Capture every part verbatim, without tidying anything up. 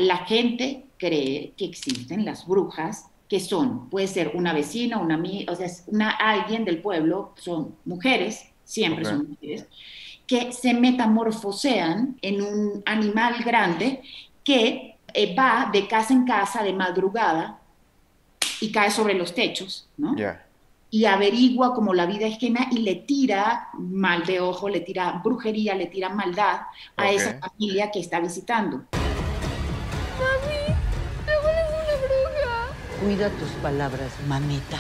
la gente cree que existen las brujas, que son, puede ser una vecina, una amiga, o sea, una, alguien del pueblo, son mujeres, siempre Ok. son mujeres, que se metamorfosean en un animal grande que eh, va de casa en casa de madrugada y cae sobre los techos, ¿no? Ya. Y averigua como la vida ajena y le tira mal de ojo, le tira brujería, le tira maldad a Ok. esa familia que está visitando. ¡Mami! ¡Mi abuela es una bruja! Cuida tus palabras, mamita.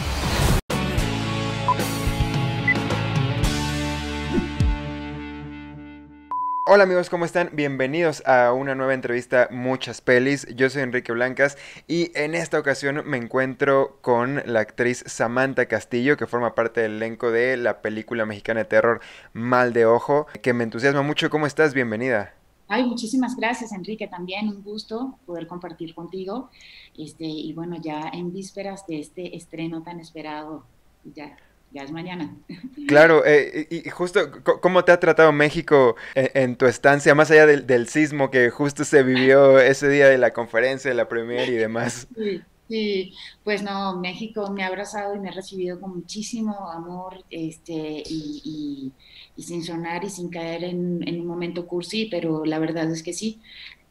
Hola amigos, ¿cómo están? Bienvenidos a una nueva entrevista Muchas Pelis. Yo soy Enrique Blancas y en esta ocasión me encuentro con la actriz Samantha Castillo, que forma parte del elenco de la película mexicana de terror Mal de Ojo, que me entusiasma mucho. ¿Cómo estás? Bienvenida. Ay, muchísimas gracias, Enrique, también un gusto poder compartir contigo. Este, y bueno, ya en vísperas de este estreno tan esperado, ya, ya es mañana. Claro, eh, y, y justo, c- ¿cómo te ha tratado México en, en tu estancia, más allá del, del sismo que justo se vivió ese día de la conferencia, de la premier y demás? Sí, sí, pues no, México me ha abrazado y me ha recibido con muchísimo amor, este, y, y- y sin sonar y sin caer en, en un momento cursi, pero la verdad es que sí,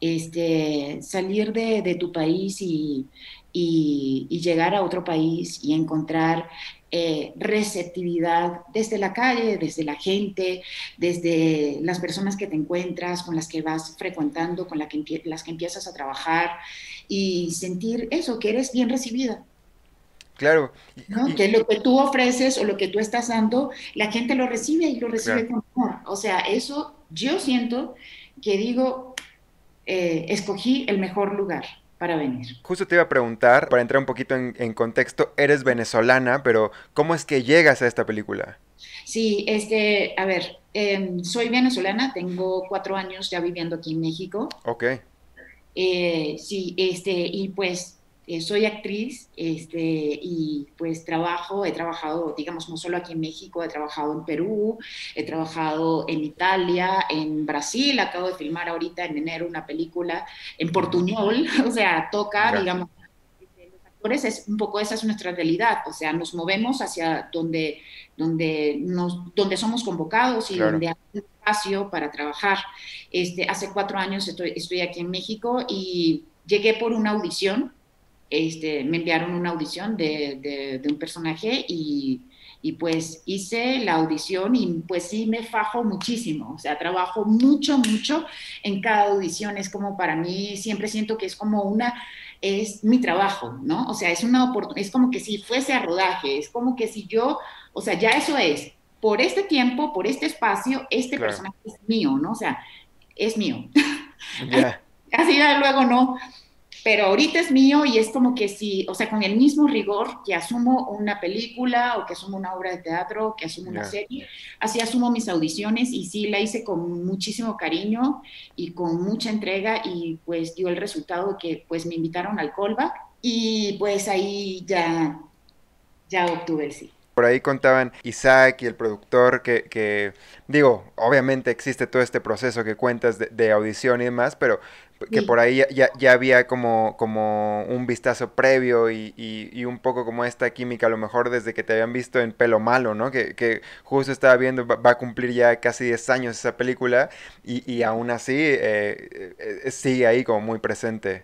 este, salir de, de tu país y, y- y llegar a otro país y encontrar eh, receptividad desde la calle, desde la gente, desde las personas que te encuentras, con las que vas frecuentando, con la que empie- las que empiezas a trabajar y sentir eso, que eres bien recibida, Claro, y, ¿no? y- Que lo que tú ofreces o lo que tú estás dando, la gente lo recibe y lo recibe claro. con amor. O sea, eso yo siento que digo, eh, escogí el mejor lugar para venir. Justo te iba a preguntar, para entrar un poquito en, en contexto, eres venezolana, pero ¿cómo es que llegas a esta película? Sí, este, a ver, eh, soy venezolana, tengo cuatro años ya viviendo aquí en México. Ok, Eh, sí, este, y pues eh, soy actriz, este, y pues trabajo, he trabajado, digamos, no solo aquí en México, he trabajado en Perú, he trabajado en Italia, en Brasil, acabo de filmar ahorita en enero una película en ujú, Portuñol, o sea, toca, ya, digamos, este, los actores es un poco esa es nuestra realidad, o sea, nos movemos hacia donde, donde, nos, donde somos convocados y claro. donde hay un espacio para trabajar. Este, hace cuatro años estoy, estoy aquí en México y llegué por una audición. Este, me enviaron una audición de, de, de un personaje y, y, pues hice la audición y pues sí me fajo muchísimo, o sea, trabajo mucho, mucho en cada audición, es como para mí, siempre siento que es como una, es mi trabajo, ¿no? O sea, es una oportunidad, es como que si fuese a rodaje, es como que si yo, o sea, ya eso es, por este tiempo, por este espacio, este Claro, personaje es mío, ¿no? O sea, es mío. ya. Así ya luego no, pero ahorita es mío y es como que si, o sea, con el mismo rigor que asumo una película o que asumo una obra de teatro, que asumo una Ya. serie, así asumo mis audiciones y sí la hice con muchísimo cariño y con mucha entrega y pues dio el resultado que pues me invitaron al callback y pues ahí ya, ya obtuve el sí. Por ahí contaban Isaac y el productor que, que, digo, obviamente existe todo este proceso que cuentas de, de audición y demás, pero que por Sí. ahí ya, ya, ya había como, como un vistazo previo y, y, y un poco como esta química, a lo mejor desde que te habían visto en Pelo Malo, ¿no? Que, que justo estaba viendo, va, va a cumplir ya casi diez años esa película y, y aún así eh, eh, sigue ahí como muy presente.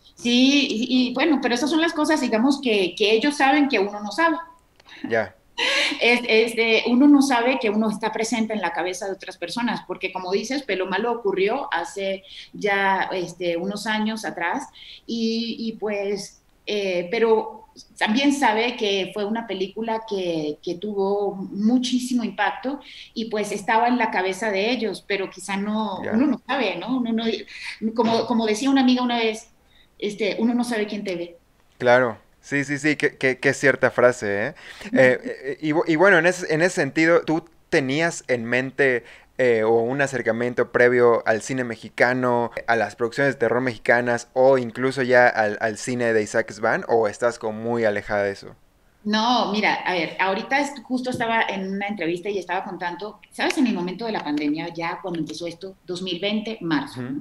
Sí, y, y bueno, pero esas son las cosas, digamos, que, que ellos saben que uno no sabe. Ya, es, es de, uno no sabe que uno está presente en la cabeza de otras personas, porque como dices, Pelo Malo ocurrió hace ya este, unos años atrás y, y pues, eh, pero también sabe que fue una película que, que, tuvo muchísimo impacto y pues estaba en la cabeza de ellos, pero quizá no, uno ya. no sabe, ¿no? Uno no como, como decía una amiga una vez, este, uno no sabe quién te ve. Claro, sí, sí, sí, qué, qué, qué cierta frase, ¿eh? Eh, eh, y, bu- y bueno, en ese, en ese sentido, ¿tú tenías en mente eh, o un acercamiento previo al cine mexicano, a las producciones de terror mexicanas o incluso ya al, al cine de Isaac Svan o estás como muy alejada de eso? No, mira, a ver, ahorita es- justo estaba en una entrevista y estaba contando, ¿sabes? En el momento de la pandemia, ya cuando empezó esto, dos mil veinte, marzo, Ujú, ¿no?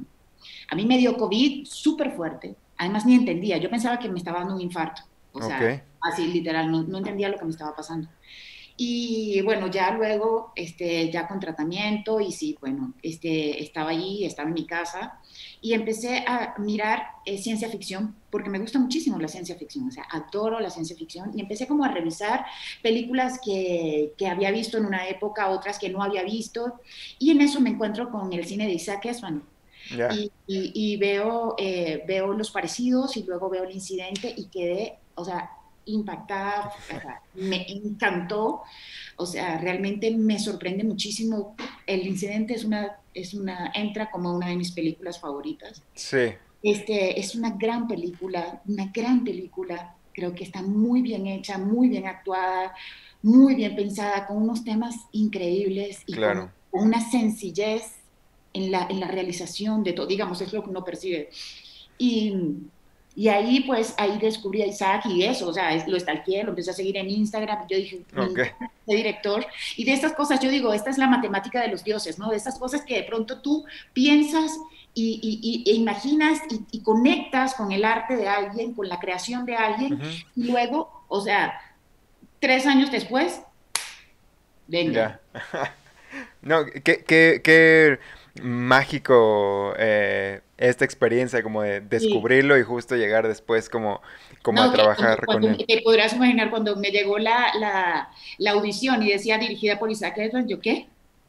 A mí me dio COVID súper fuerte, además ni entendía, yo pensaba que me estaba dando un infarto, o Ok, sea, así literal, no, no entendía lo que me estaba pasando. Y bueno, ya luego, este, ya con tratamiento y sí, bueno, este, estaba allí, estaba en mi casa y empecé a mirar eh, ciencia ficción porque me gusta muchísimo la ciencia ficción, o sea, adoro la ciencia ficción y empecé como a revisar películas que, que había visto en una época, otras que no había visto y en eso me encuentro con el cine de Isaac Asimov ya. y, y, y veo, eh, veo los parecidos y luego veo el incidente y quedé, o sea, impactada, o sea, me encantó, o sea, realmente me sorprende muchísimo. El incidente es una, es una, entra como una de mis películas favoritas. Sí, Este, es una gran película, una gran película, creo que está muy bien hecha, muy bien actuada, muy bien pensada, con unos temas increíbles y con, claro. con una sencillez en la, en la realización de todo, digamos, es lo que uno percibe. Y, y ahí, pues, ahí descubrí a Isaac y eso, o sea, es, lo stalkeé, lo empecé a seguir en Instagram, y yo dije, me Ok, encanta este director, y de estas cosas, yo digo, esta es la matemática de los dioses, ¿no? De estas cosas que de pronto tú piensas y, y, y e imaginas y, y, conectas con el arte de alguien, con la creación de alguien, ujú, y luego, o sea, tres años después, venga. ya. No, qué, qué, qué mágico eh, esta experiencia como de Sí. descubrirlo y justo llegar después como, como a No, que cuando, trabajar con cuando él. te podrás imaginar cuando me llegó la, la, la audición y decía dirigida por Isaac Edwin, yo, ¿qué?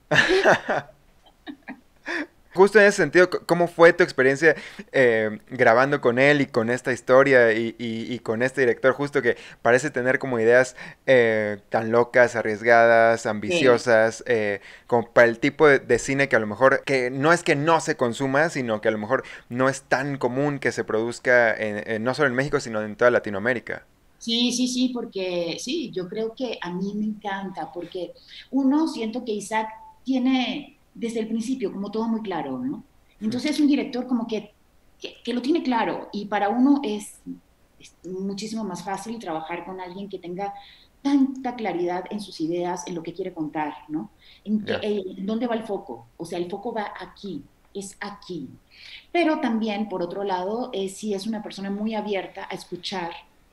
Justo en ese sentido, c- ¿cómo fue tu experiencia eh, grabando con él y con esta historia y, y- y con este director justo que parece tener como ideas eh, tan locas, arriesgadas, Sí. ambiciosas, eh, como para el tipo de, de cine que a lo mejor, que no es que no se consuma, sino que a lo mejor no es tan común que se produzca en- en- no solo en México, sino en toda Latinoamérica? Sí, sí, sí, porque sí, yo creo que a mí me encanta, porque uno siento que Isaac tiene desde el principio como todo muy claro, ¿no? Entonces es un director como que, que, que lo tiene claro y para uno es, es muchísimo más fácil trabajar con alguien que tenga tanta claridad en sus ideas, en lo que quiere contar, ¿no? En, que, Ya, en dónde va el foco, o sea, el foco va aquí, es aquí. Pero también, por otro lado, eh, sí es una persona muy abierta a escuchar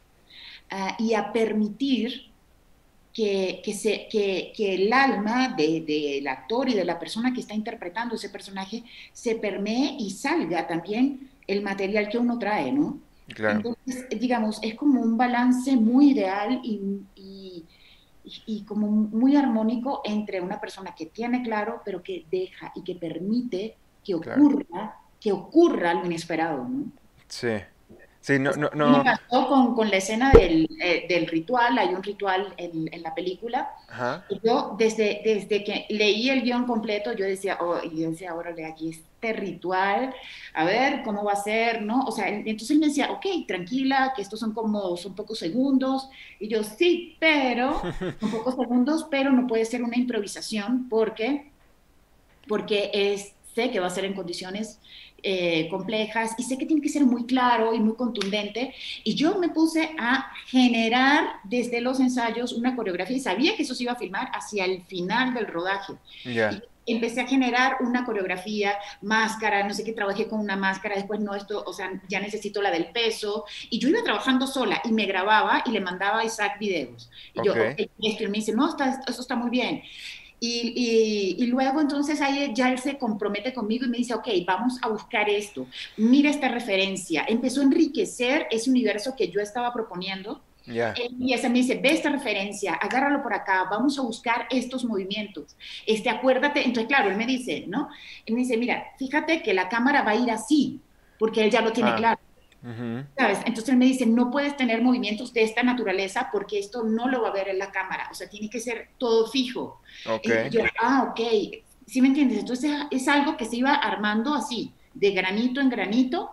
uh, y a permitir que, que, se, que, que el alma del de, de actor y de la persona que está interpretando ese personaje se permee y salga también el material que uno trae, ¿no? claro. Entonces, digamos, es como un balance muy ideal y, y, y como muy armónico entre una persona que tiene claro, pero que deja y que permite que Claro. ocurra, que ocurra lo inesperado, ¿no? Sí. Sí, O no, sea, no, a mí me no. pasó con, con la escena del, eh, del ritual, hay un ritual en, en, la película, Ajá. y yo desde, desde que leí el guión completo, yo decía, oh, y yo decía, órale, aquí este ritual, a ver cómo va a ser, ¿no? O sea, entonces él me decía, ok, tranquila, que estos son como, son pocos segundos, y yo, sí, pero, son pocos segundos, pero no puede ser una improvisación, porque porque es, sé que va a ser en condiciones eh, complejas y sé que tiene que ser muy claro y muy contundente. Y yo me puse a generar desde los ensayos una coreografía y sabía que eso se iba a filmar hacia el final del rodaje. Y Ya. empecé a generar una coreografía, máscara, no sé qué, trabajé con una máscara, después no, esto, o sea, ya necesito la del peso, y yo iba trabajando sola y me grababa y le mandaba a Isaac videos. Y yo, Ok. ok, esto, y me dice, no, está, eso está muy bien. Y, y, y, luego entonces ahí ya él se compromete conmigo y me dice, ok, vamos a buscar esto, mira esta referencia. Empezó a enriquecer ese universo que yo estaba proponiendo. Ya. Y ese me dice, ve esta referencia, agárralo por acá, vamos a buscar estos movimientos. Este, acuérdate, entonces claro, él me dice, ¿no? Él me dice, mira, fíjate que la cámara va a ir así, porque él ya lo tiene Ah. claro. Ujú. ¿Sabes? Entonces él me dice, no puedes tener movimientos de esta naturaleza porque esto no lo va a ver en la cámara, o sea, tiene que ser todo fijo. Ok. Y yo, ah, ok, ¿sí me entiendes? Entonces es algo que se iba armando así, de granito en granito,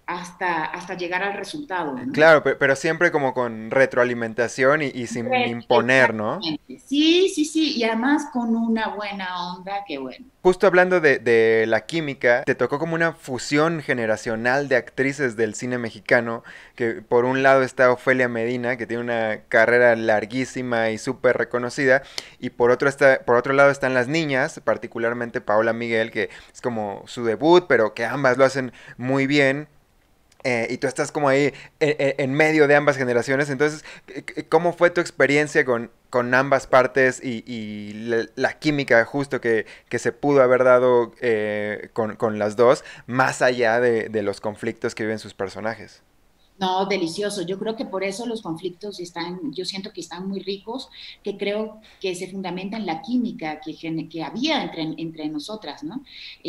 hasta, hasta llegar al resultado, ¿no? Claro, pe- pero, siempre como con retroalimentación y, y sin Re- imponer, ¿no? Exactamente. Sí, sí, sí, y además con una buena onda, que bueno. Justo hablando de, de la química, te tocó como una fusión generacional de actrices del cine mexicano, que por un lado está Ofelia Medina, que tiene una carrera larguísima y súper reconocida, y por otro, está, por otro lado están las niñas, particularmente Paola Miguel, que es como su debut, pero que ambas lo hacen muy bien. Eh, y tú estás como ahí en, en medio de ambas generaciones. Entonces, ¿cómo fue tu experiencia con, con ambas partes y, y la, la, química justo que, que, se pudo haber dado eh, con, con, las dos, más allá de, de los conflictos que viven sus personajes? No, delicioso. Yo creo que por eso los conflictos están, yo siento que están muy ricos, que creo que se fundamentan en la química que, que había entre, entre nosotras, ¿no?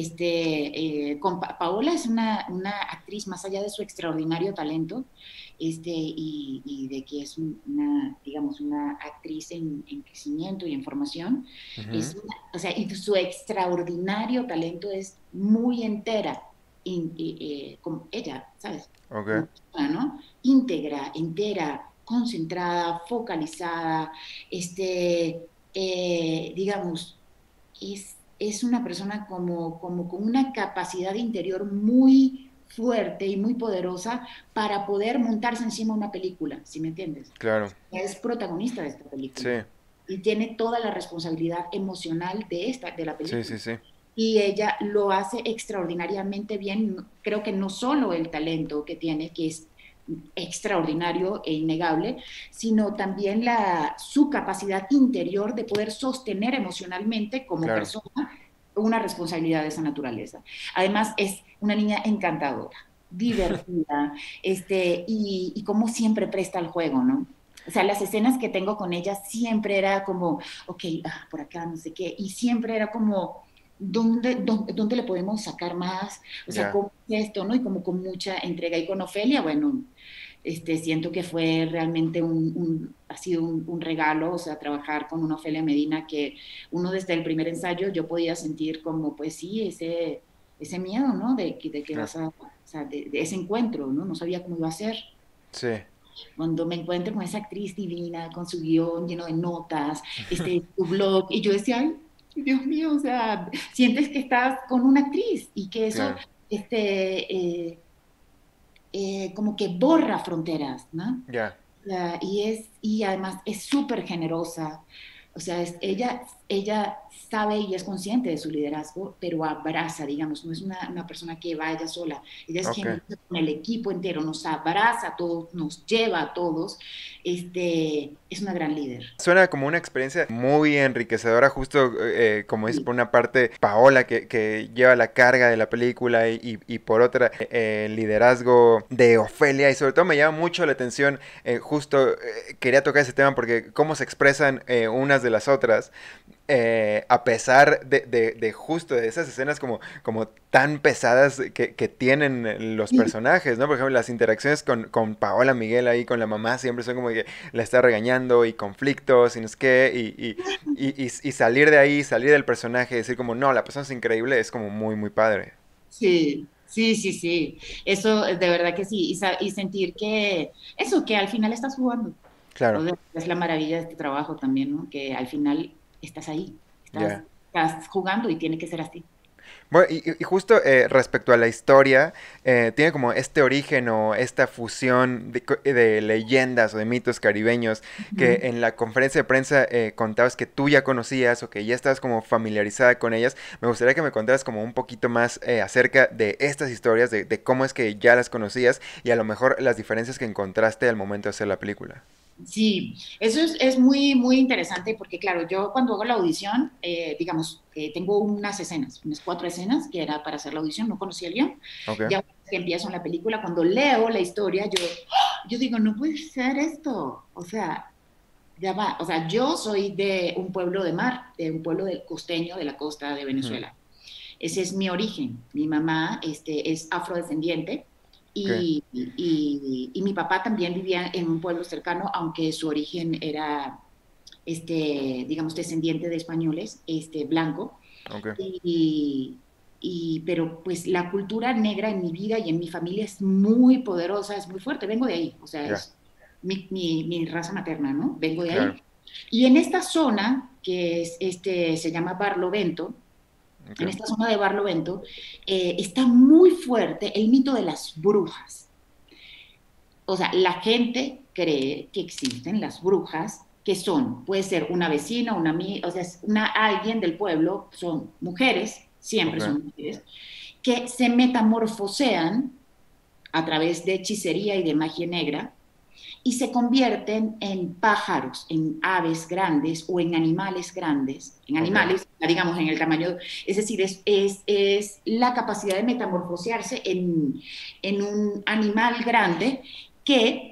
Este, eh, con pa Paola es una, una actriz más allá de su extraordinario talento, este, y, y de que es una, digamos, una actriz en, en crecimiento y en formación, Uh es -huh. una, o sea, y su extraordinario talento es muy entera, y, y, eh, como ella, ¿sabes? Okay. ¿No? Íntegra, entera, concentrada, focalizada, este, eh, digamos, es, es una persona como, como con una capacidad interior muy fuerte y muy poderosa para poder montarse encima de una película, ¿sí me entiendes? Claro. Es protagonista de esta Sí. película y tiene toda la responsabilidad emocional de, esta, de la Sí, película. sí, sí. Y ella lo hace extraordinariamente bien. Creo que no solo el talento que tiene, que es extraordinario e innegable, sino también la, su capacidad interior de poder sostener emocionalmente como Claro. persona una responsabilidad de esa naturaleza. Además, es una niña encantadora, divertida, este, y, y como siempre presta al juego, ¿no? O sea, las escenas que tengo con ella siempre era como, ok, ah, por acá, no sé qué, y siempre era como, ¿dónde, dónde, dónde le podemos sacar más? O sea, Ya. ¿cómo es esto, no? Y como con mucha entrega. Y con Ofelia, bueno, este, siento que fue realmente un, un ha sido un, un, regalo, o sea, trabajar con una Ofelia Medina que uno desde el primer ensayo yo podía sentir como, pues sí, ese, ese miedo, ¿no? De, de que Claro. vas a, o sea, de, de ese encuentro, ¿no? No sabía cómo iba a ser. Sí. Cuando me encuentro con esa actriz divina, con su guión lleno de notas, este, su blog, y yo decía, ay, Dios mío, o sea, sientes que estás con una actriz y que eso, Claro. este, eh, eh, como que borra fronteras, ¿no? Ya. Uh, y, es, y además es súper generosa, o sea, es, ella, ella sabe y es consciente de su liderazgo, pero abraza, digamos, no es una, una persona que vaya sola, ella es Okay. generosa con el equipo entero, nos abraza a todos, nos lleva a todos, este, es una gran líder. Suena como una experiencia muy enriquecedora, justo eh, como es Sí. por una parte Paola que, que lleva la carga de la película y, y, y por otra eh, el liderazgo de Ofelia, y sobre todo me llama mucho la atención, eh, justo eh, quería tocar ese tema porque cómo se expresan eh, unas de las otras. Eh, a pesar de, de, de justo de esas escenas como, como tan pesadas que, que tienen los personajes, ¿no? Por ejemplo, las interacciones con, con Paola Miguel ahí, con la mamá, siempre son como que la está regañando y conflictos y no sé qué, y, y, y, y, y salir de ahí, salir del personaje, decir como, no, la persona es increíble, es como muy, muy padre. Sí, sí, sí, sí, eso de verdad que sí, y, y sentir que eso, que al final estás jugando. Claro. O sea, es la maravilla de este trabajo también, ¿no? Que al final estás ahí, estás, Yeah. estás jugando y tiene que ser así. Bueno, y, y justo eh, respecto a la historia, eh, tiene como este origen o esta fusión de, de leyendas o de mitos caribeños que Uh-huh. en la conferencia de prensa eh, contabas que tú ya conocías o que ya estabas como familiarizada con ellas. Me gustaría que me contaras como un poquito más eh, acerca de estas historias, de, de cómo es que ya las conocías y a lo mejor las diferencias que encontraste al momento de hacer la película. Sí, eso es, es, muy, muy interesante porque, claro, yo cuando hago la audición, eh, digamos, eh, tengo unas escenas, unas cuatro escenas que era para hacer la audición, no conocía el guión. Okay. Ya que empiezo en la película, cuando leo la historia, yo, yo digo, no puede ser esto. O sea, ya va. O sea, yo soy de un pueblo de mar, de un pueblo del costeño de la costa de Venezuela. Uh-huh. Ese es mi origen. Mi mamá este, es afrodescendiente. Okay. Y, y, y mi papá también vivía en un pueblo cercano, aunque su origen era, este, digamos, descendiente de españoles, este, blanco. Okay. Y, y, pero pues la cultura negra en mi vida y en mi familia es muy poderosa, es muy fuerte, vengo de ahí, o sea, Ya, es mi, mi, mi raza materna, ¿no? Vengo de claro. ahí. Y en esta zona, que es, este, se llama Barlovento, en Ok. esta zona de Barlovento, eh, está muy fuerte el mito de las brujas. O sea, la gente cree que existen las brujas, que son, puede ser una vecina, una amiga, o sea, es una, alguien del pueblo, son mujeres, siempre Ok. son mujeres, que se metamorfosean a través de hechicería y de magia negra y se convierten en pájaros, en aves grandes o en animales grandes, en Ok. animales, digamos, en el tamaño, es decir, es, es, es la capacidad de metamorfosearse en, en un animal grande que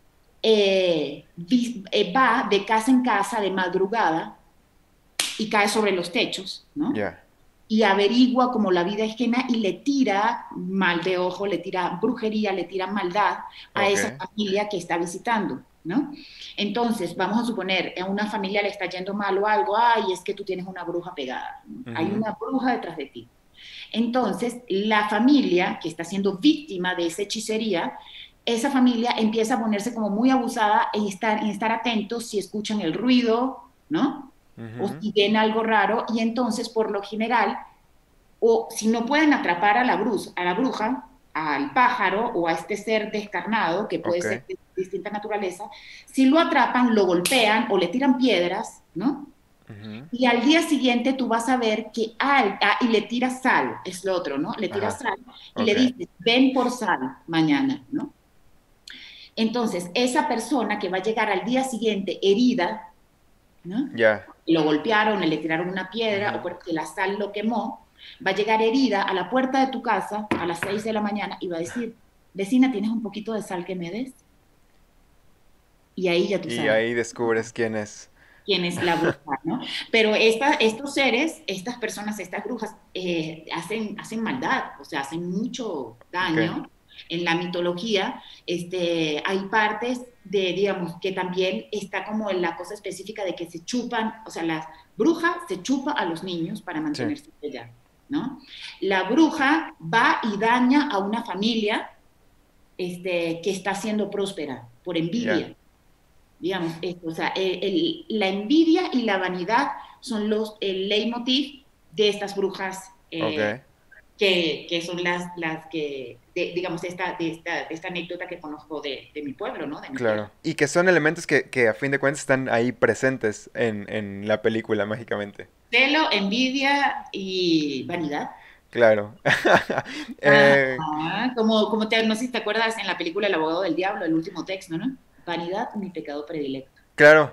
eh, vi, eh, va de casa en casa de madrugada y cae sobre los techos, ¿no? Ya. Y averigua como la vida ajena y le tira mal de ojo, le tira brujería, le tira maldad a esa Ok. familia que está visitando, ¿no? Entonces, vamos a suponer, a una familia le está yendo mal o algo, ay, es que tú tienes una bruja pegada, ¿no? Hay Ujú. una bruja detrás de ti. Entonces, la familia que está siendo víctima de esa hechicería, esa familia empieza a ponerse como muy abusada en estar, en estar atentos si escuchan el ruido, ¿no? O Ujú. si ven algo raro, y entonces, por lo general, o si no pueden atrapar a la, bruja, a la bruja, al pájaro o a este ser descarnado, que puede Ok. ser de distinta naturaleza, si lo atrapan, lo golpean o le tiran piedras, ¿no? Ujú. Y al día siguiente tú vas a ver que, ah, ah, y le tiras sal, es lo otro, ¿no? Le tiras Ajá. sal y Ok. le dices, ven por sal mañana, ¿no? Entonces, esa persona que va a llegar al día siguiente herida, ¿no? Ya. Lo golpearon, le tiraron una piedra o Ujú. porque la sal lo quemó, va a llegar herida a la puerta de tu casa a las seis de la mañana y va a decir, vecina, ¿tienes un poquito de sal que me des? Y ahí ya tú Y sabes ahí descubres quién es. quién es la bruja, ¿no? Pero esta, estos seres, estas personas, estas brujas, eh, hacen, hacen maldad, o sea, hacen mucho Ok. daño. En la mitología, este, hay partes de, digamos, que también está como en la cosa específica de que se chupan, o sea, la bruja se chupa a los niños para Sí. mantenerse allá, ¿no? La bruja va y daña a una familia este, que está siendo próspera por Ya. envidia, digamos, esto, o sea, el, el, la envidia y la vanidad son los, el leitmotiv de estas brujas eh, Ok. que, que, son las, las que, de, digamos, esta, de, esta, de esta anécdota que conozco de, de mi pueblo, ¿no? De mi tierra. Claro. Y que son elementos que, que a fin de cuentas están ahí presentes en, en la película mágicamente. Celo, envidia y vanidad. Claro. Eh, Ajá, como, como te, no sé si te acuerdas en la película El abogado del diablo, el último texto, ¿no? Vanidad, mi pecado predilecto. claro.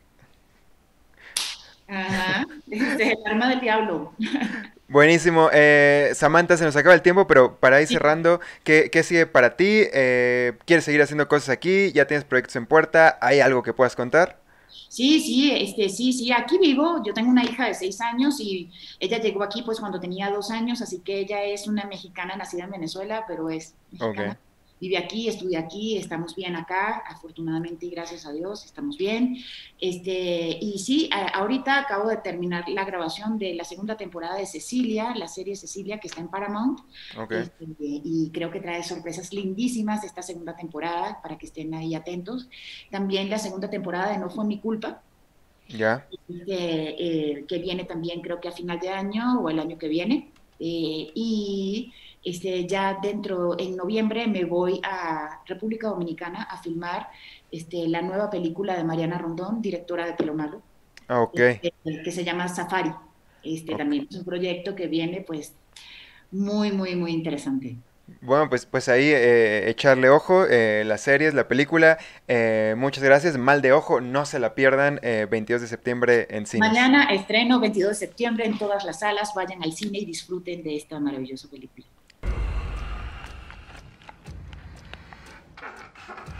Ajá, ese es el arma del diablo. Buenísimo. Eh, Samantha, se nos acaba el tiempo, pero para ir Sí, cerrando, ¿qué, qué sigue para ti? Eh, ¿quieres seguir haciendo cosas aquí? ¿Ya tienes proyectos en puerta? ¿Hay algo que puedas contar? sí, sí, este, sí, sí, aquí vivo. Yo tengo una hija de seis años y ella llegó aquí pues cuando tenía dos años, así que ella es una mexicana nacida en Venezuela, pero es Ok. mexicana. Vive aquí, estudia aquí, estamos bien acá, afortunadamente y gracias a Dios, estamos bien. Este, y sí, a- ahorita acabo de terminar la grabación de la segunda temporada de Cecilia, la serie Cecilia que está en Paramount, Ok. este, y creo que trae sorpresas lindísimas esta segunda temporada para que estén ahí atentos. También la segunda temporada de No fue mi culpa, Ya. que, eh, que viene también creo que a final de año o el año que viene. Eh, y este, ya dentro, en noviembre me voy a República Dominicana a filmar este, la nueva película de Mariana Rondón, directora de Pelo Malo, Ah, ok. este, que se llama Safari. Este Ok. también es un proyecto que viene pues muy, muy, muy interesante. Bueno, pues, pues ahí eh, echarle ojo, eh, las series, la película. Eh, muchas gracias. Mal de ojo, no se la pierdan. Eh, veintidós de septiembre en cines. Mañana estreno veintidós de septiembre en todas las salas. Vayan al cine y disfruten de esta maravillosa película.